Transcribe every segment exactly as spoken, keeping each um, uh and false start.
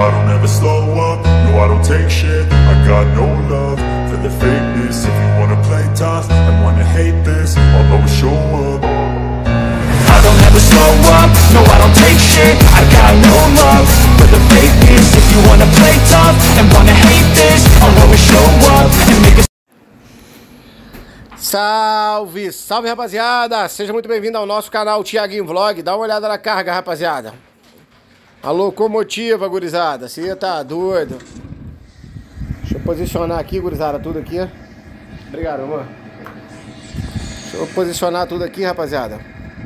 I don't ever slow up, no I don't take shit. I got no love for the fakeness. If you wanna play tough and wanna hate this, I'll always show up. I don't ever slow up, no I don't take shit. I got no love for the fakeness. If you wanna play tough and wanna hate this, I'll always show up and make a... Salve, salve rapaziada, seja muito bem-vindo ao nosso canal Thiaguinho Vlog. Dá uma olhada na carga, rapaziada. A locomotiva, gurizada, você tá doido. Deixa eu posicionar aqui, gurizada, tudo aqui. Obrigado, amor. Deixa eu posicionar tudo aqui, rapaziada.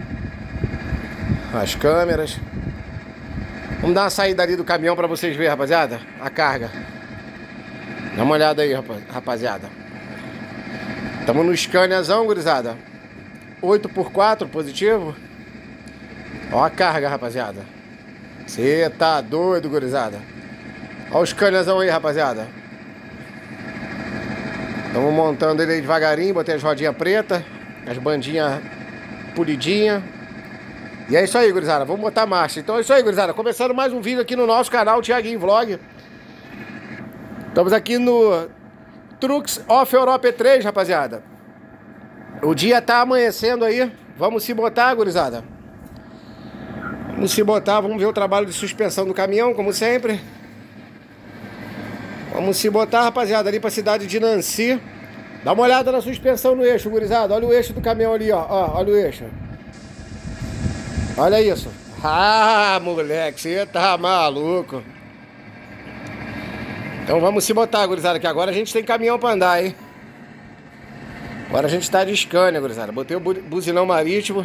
As câmeras. Vamos dar uma saída ali do caminhão pra vocês verem, rapaziada, a carga. Dá uma olhada aí, rapaziada. Estamos no Scaniazão, gurizada. oito por quatro, positivo. Ó a carga, rapaziada. Você tá doido, gurizada. Ó o Scaniazão aí, rapaziada. Estamos montando ele aí devagarinho. Botei as rodinhas pretas, as bandinhas polidinhas. E é isso aí, gurizada. Vamos botar marcha. Então é isso aí, gurizada. Começando mais um vídeo aqui no nosso canal Thiaguinho Vlog. Estamos aqui no Trucks of Europe três, rapaziada. O dia tá amanhecendo aí. Vamos se botar, gurizada. Vamos se botar, vamos ver o trabalho de suspensão do caminhão, como sempre. Vamos se botar, rapaziada, ali pra cidade de Nancy. Dá uma olhada na suspensão no eixo, gurizada. Olha o eixo do caminhão ali, ó. Ó, olha o eixo. Olha isso. Ah, moleque, você tá maluco. Então vamos se botar, gurizada, que agora a gente tem caminhão pra andar, hein? Agora a gente tá de Scania, gurizada. Botei o buzinão marítimo.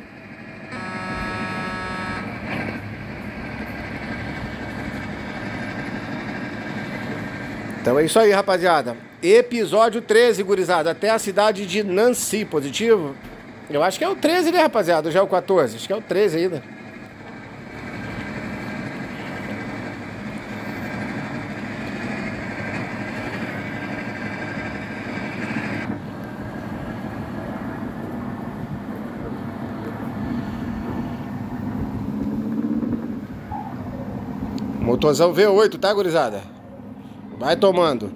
Então é isso aí, rapaziada. Episódio treze, gurizada. Até a cidade de Nancy, positivo? Eu acho que é o treze, né, rapaziada? Já é o quatorze? Acho que é o treze ainda. Motorzão V oito, tá, gurizada? Vai tomando.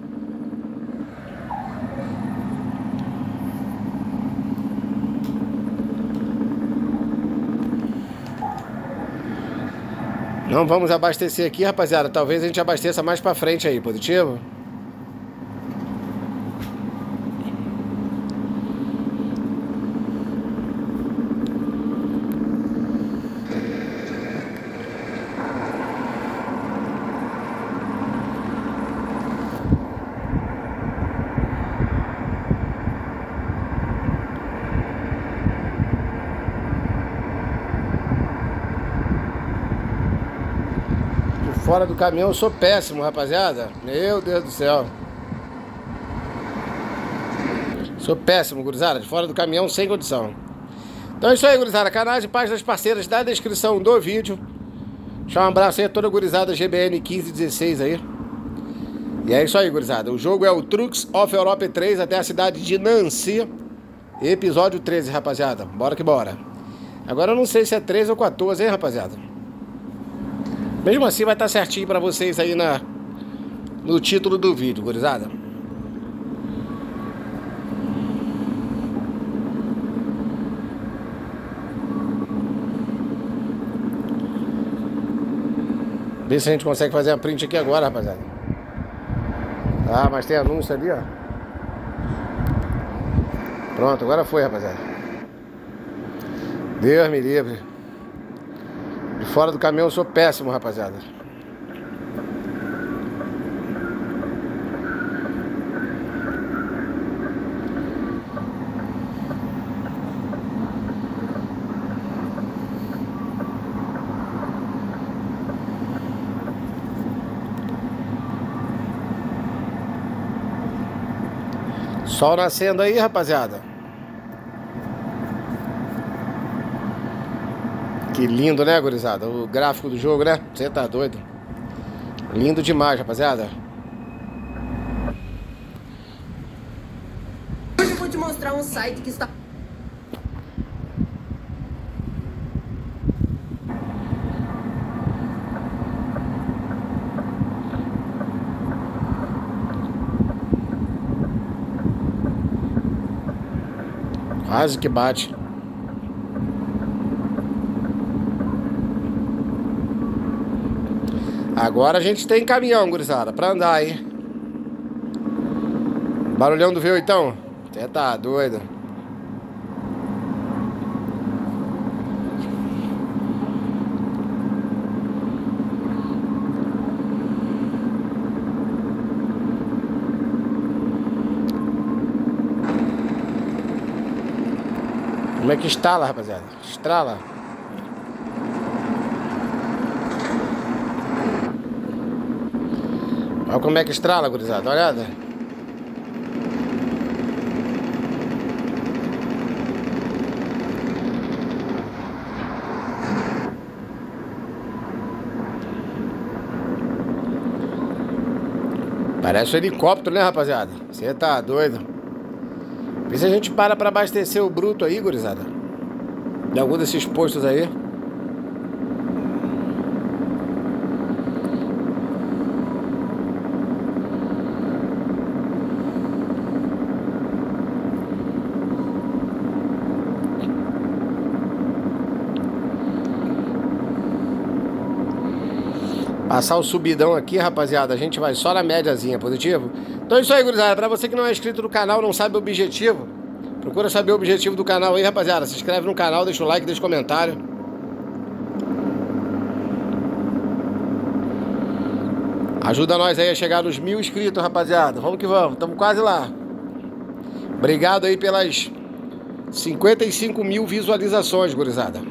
Não vamos abastecer aqui, rapaziada. Talvez a gente abasteça mais pra frente aí, positivo? Fora do caminhão eu sou péssimo, rapaziada. Meu Deus do céu. Sou péssimo, gurizada. De fora do caminhão, sem condição. Então é isso aí, gurizada. Canais e páginas parceiras da descrição do vídeo. Deixa um abraço aí a toda a gurizada G B N quinze dezesseis aí. E é isso aí, gurizada. O jogo é o Trucks of Europe três até a cidade de Nancy. Episódio treze, rapaziada. Bora que bora. Agora eu não sei se é treze ou quatorze, hein, rapaziada. Mesmo assim vai estar certinho pra vocês aí na, no título do vídeo, gurizada. Vê se a gente consegue fazer a print aqui agora, rapaziada. Ah, mas tem anúncio ali, ó. Pronto, agora foi, rapaziada. Deus me livre. De fora do caminhão eu sou péssimo, rapaziada. Sol nascendo aí, rapaziada. Que lindo, né, gurizada? O gráfico do jogo, né? Você tá doido? Lindo demais, rapaziada. Hoje eu vou te mostrar um site que está... Quase que bate. Agora a gente tem caminhão, gurizada, pra andar, hein? Barulhão do V oito, então? Você tá doido. Como é que estrala, rapaziada? Estrala. Olha como é que estrala, gurizada. Dá uma olhada. Parece um helicóptero, né, rapaziada? Você tá doido. Vê se a gente para pra abastecer o bruto aí, gurizada. De algum desses postos aí. Passar o subidão aqui, rapaziada. A gente vai só na médiazinha, positivo? Então é isso aí, gurizada. Pra você que não é inscrito no canal, não sabe o objetivo, procura saber o objetivo do canal aí, rapaziada. Se inscreve no canal, deixa o like, deixa o comentário. Ajuda nós aí a chegar nos mil inscritos, rapaziada. Vamos que vamos, estamos quase lá. Obrigado aí pelas cinquenta e cinco mil visualizações, gurizada.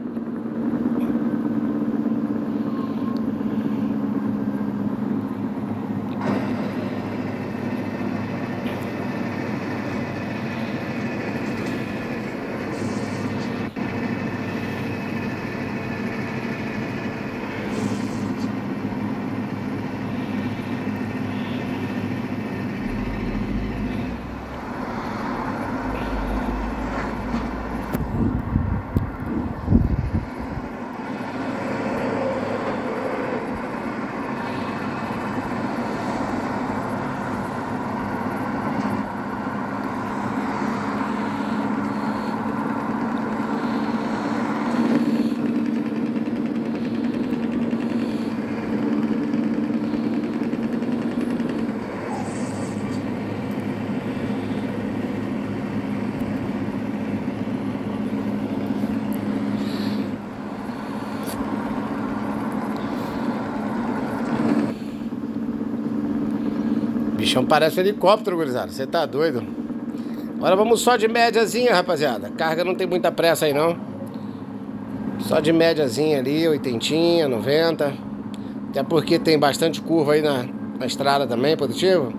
Bichão parece um helicóptero, gurizada. Você tá doido. Agora vamos só de médiazinha, rapaziada. Carga não tem muita pressa aí, não. Só de médiazinha ali, oitentinha, noventa. Até porque tem bastante curva aí na, na estrada também, positivo.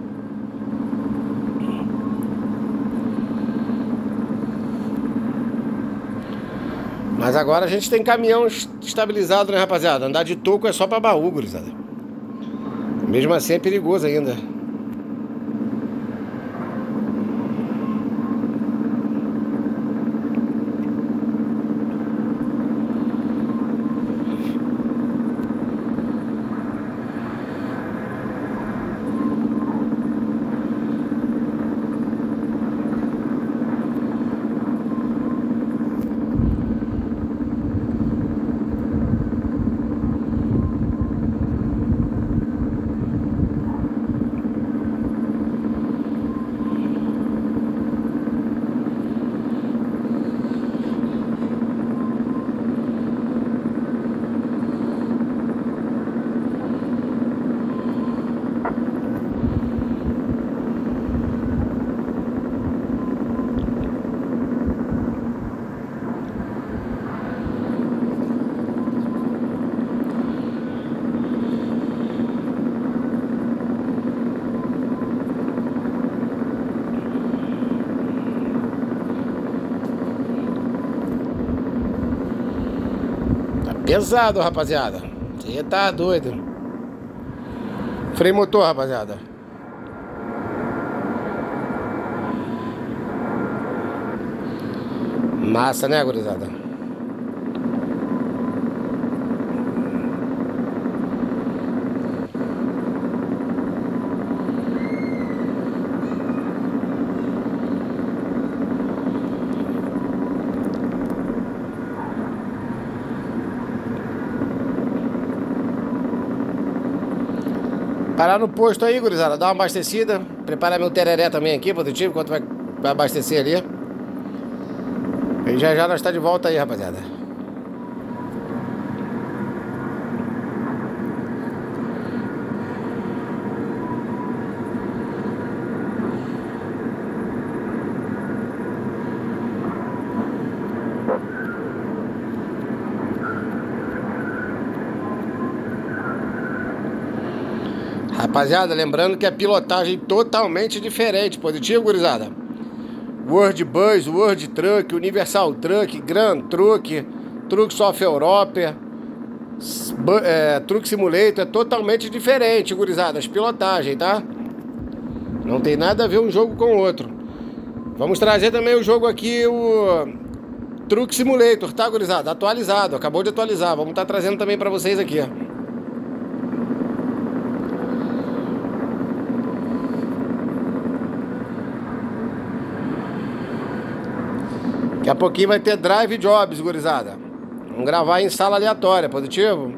Mas agora a gente tem caminhão estabilizado, né, rapaziada? Andar de toco é só pra baú, gurizada. Mesmo assim é perigoso ainda. Pesado, rapaziada. Você tá doido. Freio motor, rapaziada. Massa, né, gurizada? Parar no posto aí, gurizada, dar uma abastecida. Preparar meu tereré também aqui, positivo, enquanto vai, vai abastecer ali. E já já nós está de volta aí, rapaziada. Rapaziada, lembrando que a pilotagem totalmente diferente, positivo, gurizada? World Bus, World Truck, Universal Truck, Grand Truck, Truck South Europe, é, Truck Simulator, é totalmente diferente, gurizada, as pilotagens, tá? Não tem nada a ver um jogo com o outro. Vamos trazer também o jogo aqui, o Truck Simulator, tá, gurizada? Atualizado, acabou de atualizar, vamos estar trazendo também pra vocês aqui, ó. Daqui a pouquinho vai ter Drive Jobs, gurizada. Vamos gravar em sala aleatória, positivo?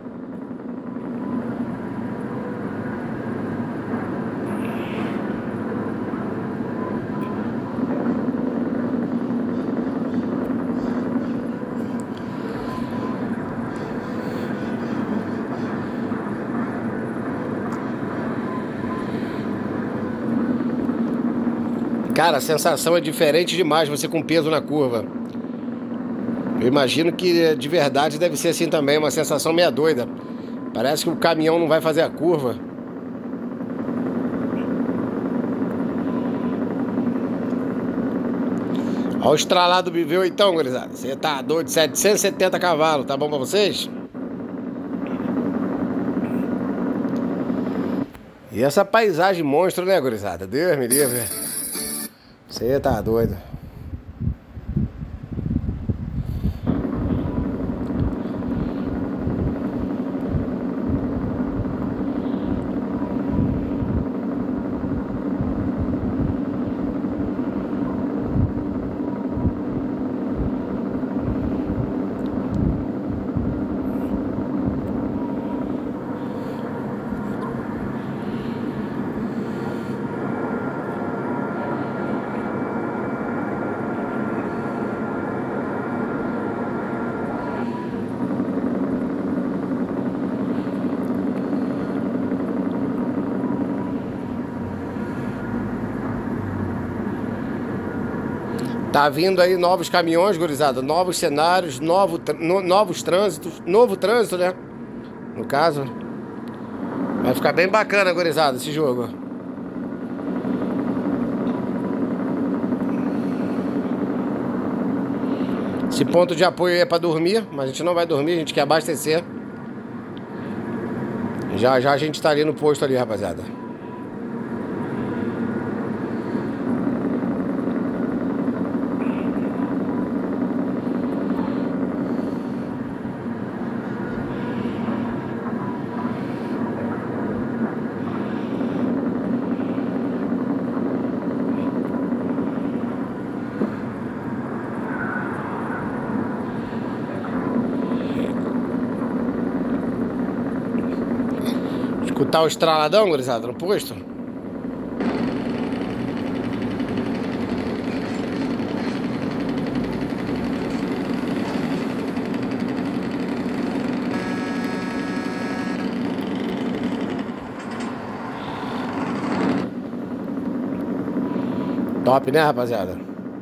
Cara, a sensação é diferente demais você com peso na curva. Eu imagino que de verdade deve ser assim também, uma sensação meia doida. Parece que o caminhão não vai fazer a curva. Olha o estralado do V oito, gurizada. Você tá doido, setecentos e setenta cavalos, tá bom pra vocês? E essa paisagem monstro, né, gurizada? Deus me livre. Você tá doido. Tá vindo aí novos caminhões, gurizada, novos cenários, novo, no, novos trânsitos, novo trânsito, né? No caso. Vai ficar bem bacana, gurizada, esse jogo. Esse ponto de apoio aí é pra dormir, mas a gente não vai dormir, a gente quer abastecer. Já já a gente tá ali no posto ali, rapaziada. Escutar o estraladão, gurizada, no posto. Top, né, rapaziada?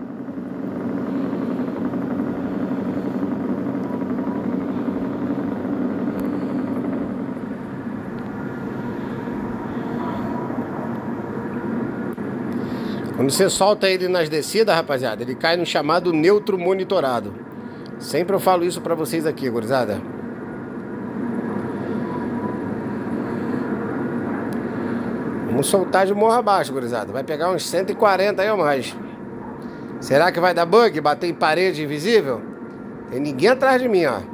Quando você solta ele nas descidas, rapaziada, ele cai no chamado neutro monitorado. Sempre eu falo isso pra vocês aqui, gurizada. Vamos soltar de morro abaixo, gurizada. Vai pegar uns cento e quarenta aí ou mais. Será que vai dar bug? Bater em parede invisível? Tem ninguém atrás de mim, ó.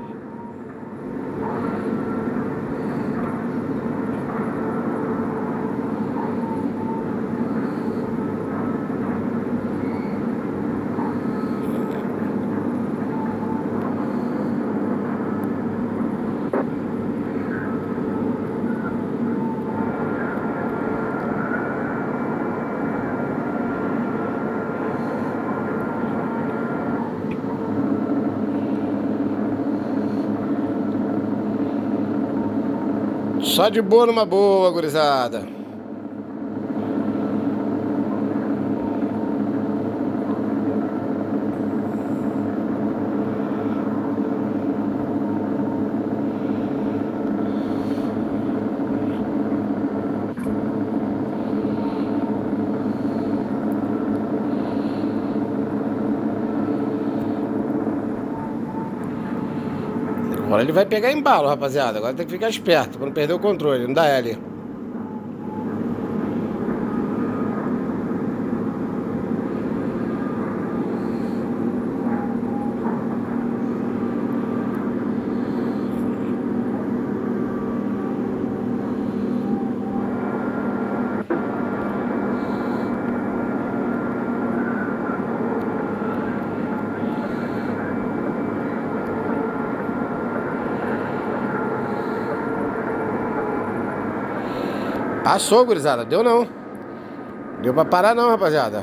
Só de boa numa boa, gurizada. Agora ele vai pegar embalo, rapaziada. Agora tem que ficar esperto pra não perder o controle. Não dá L. Passou, gurizada. Deu não. Deu pra parar não, rapaziada.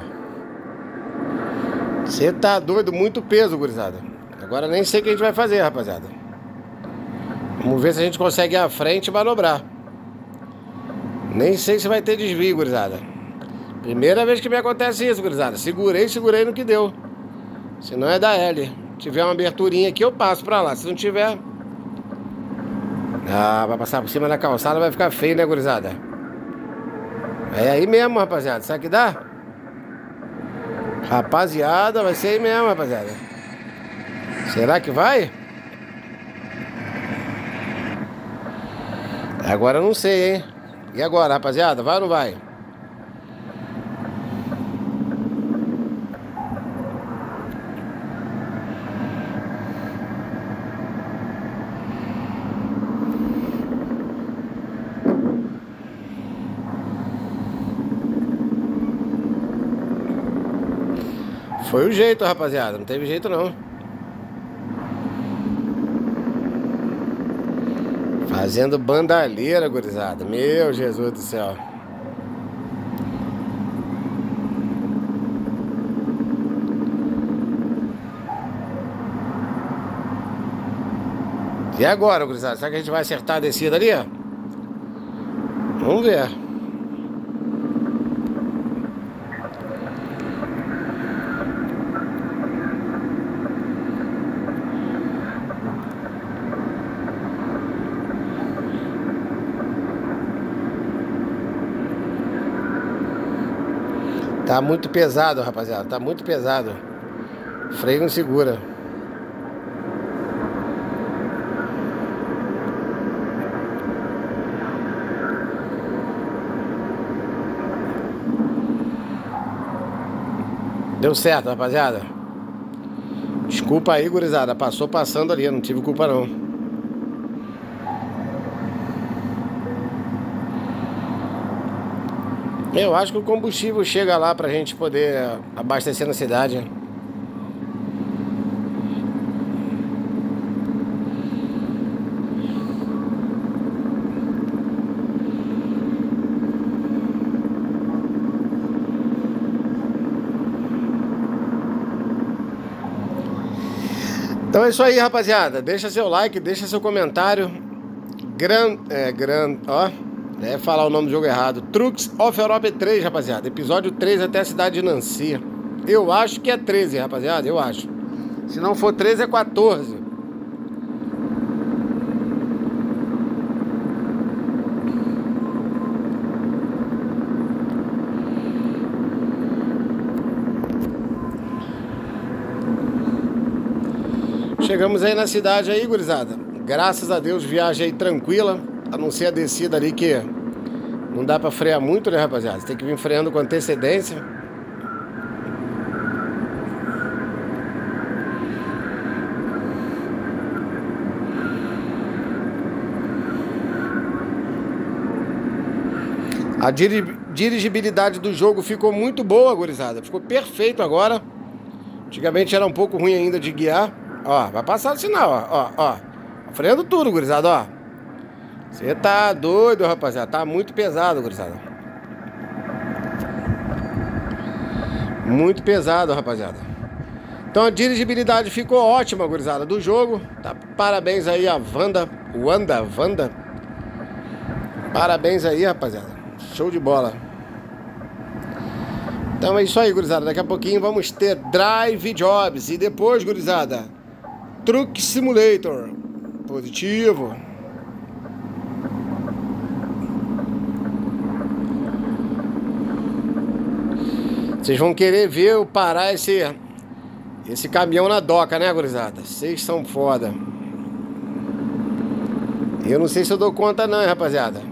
Você tá doido. Muito peso, gurizada. Agora nem sei o que a gente vai fazer, rapaziada. Vamos ver se a gente consegue ir à frente e manobrar. Nem sei se vai ter desvio, gurizada. Primeira vez que me acontece isso, gurizada. Segurei, segurei no que deu. Se não é da L. Se tiver uma aberturinha aqui, eu passo pra lá. Se não tiver... Ah, vai passar por cima da calçada, vai ficar feio, né, gurizada? É aí mesmo, rapaziada. Será que dá? Rapaziada, vai ser aí mesmo, rapaziada. Será que vai? Agora eu não sei, hein? E agora, rapaziada? Vai ou não vai? Foi o jeito, rapaziada. Não teve jeito, não. Fazendo bandalheira, gurizada. Meu Jesus do céu. E agora, gurizada? Será que a gente vai acertar a descida ali, ó? Vamos ver. Tá muito pesado, rapaziada. Tá muito pesado. O freio não segura. Deu certo, rapaziada. Desculpa aí, gurizada. Passou passando ali. Não tive culpa, não. Eu acho que o combustível chega lá pra gente poder abastecer na cidade. Então é isso aí, rapaziada. Deixa seu like, deixa seu comentário. Gran... É, gran... Ó... É falar o nome do jogo errado. Trucks of Europe três, rapaziada. Episódio três até a cidade de Nancy. Eu acho que é treze, rapaziada. Eu acho. Se não for treze, é quatorze. Chegamos aí na cidade aí, gurizada. Graças a Deus, viagem aí tranquila. A não ser a descida ali que não dá pra frear muito, né, rapaziada? Você tem que vir freando com antecedência. A dirigibilidade do jogo ficou muito boa, gurizada. Ficou perfeito agora. Antigamente era um pouco ruim ainda de guiar. Ó, vai passar o sinal, ó, ó, ó. Freando tudo, gurizada, ó. Você tá doido, rapaziada. Tá muito pesado, gurizada. Muito pesado, rapaziada. Então a dirigibilidade ficou ótima, gurizada, do jogo. Tá, parabéns aí a Wanda. Wanda, Wanda. Parabéns aí, rapaziada. Show de bola. Então é isso aí, gurizada. Daqui a pouquinho vamos ter Drive Jobs. E depois, gurizada, Truck Simulator. Positivo. Vocês vão querer ver eu parar esse, esse caminhão na doca, né, gurizada? Vocês são foda. Eu não sei se eu dou conta não, hein, rapaziada.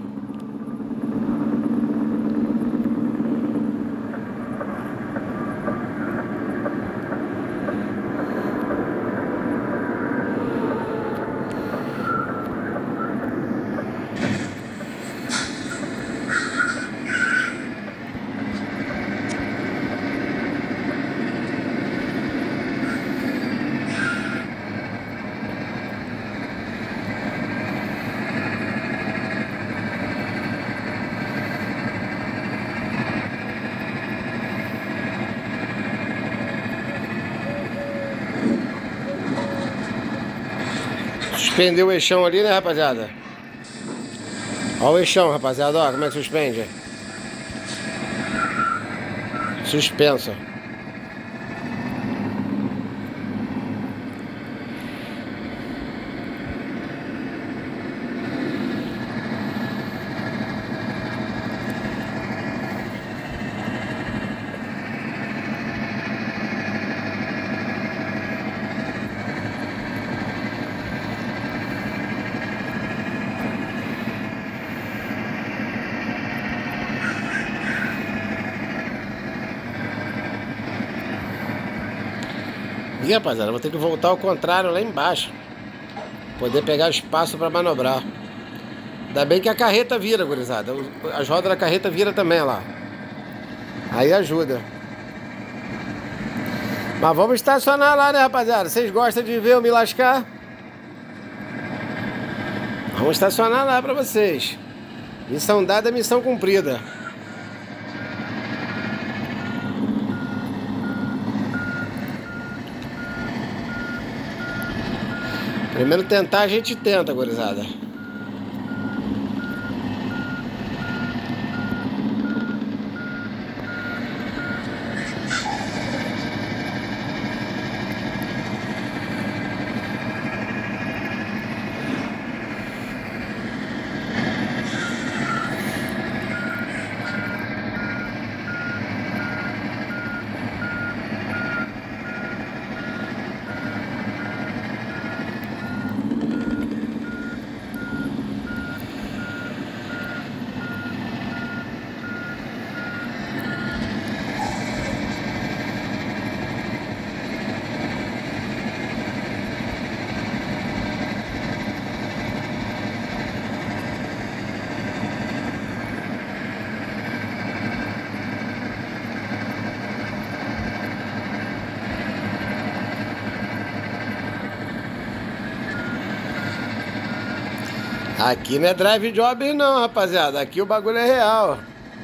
Suspendeu o eixão ali, né, rapaziada? Ó o eixão, rapaziada, ó, como é que suspende. Suspenso. E rapaziada, vou ter que voltar ao contrário lá embaixo, poder pegar espaço para manobrar. Ainda bem que a carreta vira, gurizada. As rodas da carreta vira também lá. Aí ajuda. Mas vamos estacionar lá, né, rapaziada? Vocês gostam de ver eu me lascar? Vamos estacionar lá para vocês. Missão dada, missão cumprida. Primeiro tentar, a gente tenta, gurizada. Aqui não é drive job não, rapaziada. Aqui o bagulho é real.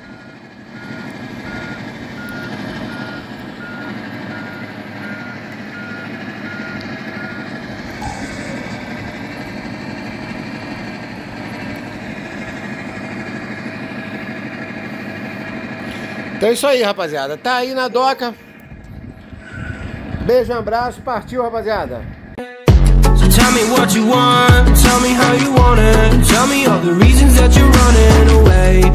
Então é isso aí, rapaziada. Tá aí na doca. Beijo, um abraço. Partiu, rapaziada. Tell me what you want, tell me how you want it. Tell me all the reasons that you're running away.